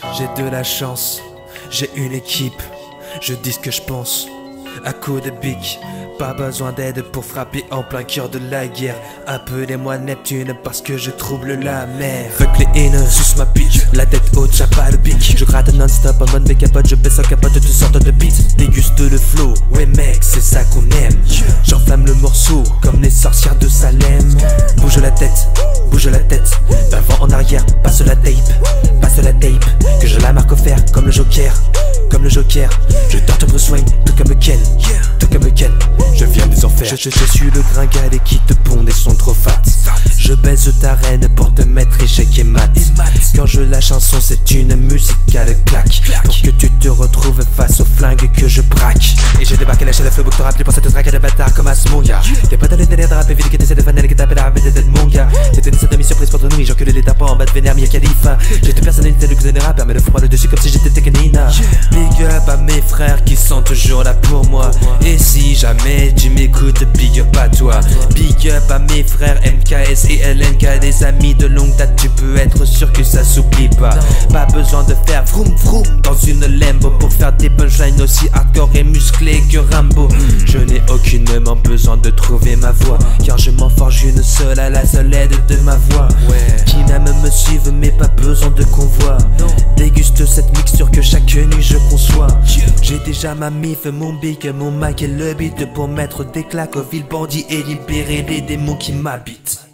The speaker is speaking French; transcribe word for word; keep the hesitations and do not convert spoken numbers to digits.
J'ai de la chance, j'ai une équipe, je dis ce que je pense, à coups de bic. Pas besoin d'aide pour frapper en plein cœur de la guerre. Appelez-moi Neptune parce que je trouble la mer. Fuck les haineux, suce ma bitch, la tête haute, j'ai pas le pic. Je gratte non-stop en mode capote, je baisse en capote de toutes sortes de beats. Déguste le flow, ouais mec, c'est ça qu'on aime. J'enflamme le morceau comme les sorcières de Salem. Bouge la tête, bouge la tête, d'avant en arrière, passe la tape, passe la tape. Que je la marque au fer comme le Joker, comme le Joker. Je tente Bruce Wayne, tout comme Ken, tout comme Ken. Je viens des enfers. Je, je, je suis le gringalet qui te pond et sont trop fat. Je baise ta reine pour te mettre échec et mat. Quand je lâche un son, c'est une musicale claque. Pour que tu te retrouves face au flingue que je braque. Et j'ai débarqué lâché la flow pour te rappeler pour cette traque de bâtard comme Asmonga. T'es pas dans les délires de rap vide qui t'essaie de fanel qui t'appelle à rappeler d'être mon gars. C'était une certaine surprise pour nous, j'encule les tapants en bas de vénère, Mia Khalifa. J'ai deux personnalités de cousin des rappeurs, mais le froid le dessus comme si j'étais Tekenina. Big up à mes frères qui sont toujours là pour moi. Et si jamais tu m'écoutes, big up à toi. Big up à mes frères M K S et L N K, des amis de longue date, tu peux être sûr que ça s'oublie pas. Pas besoin de faire vroom vroom dans une Lambo pour faire des punchlines aussi hardcore et musclés que Rambo. Je n'ai aucunement besoin de trouver ma voix, car je m'en forge une seule à la seule aide de ma voix. Qui même me suivent mais pas besoin de convoi. Déguste cette mixture que chaque nuit je conçois. J'ai déjà ma mif, mon big, mon mic et le beat pour mettre des claques aux villes bandits et libérer les démons qui m'habitent.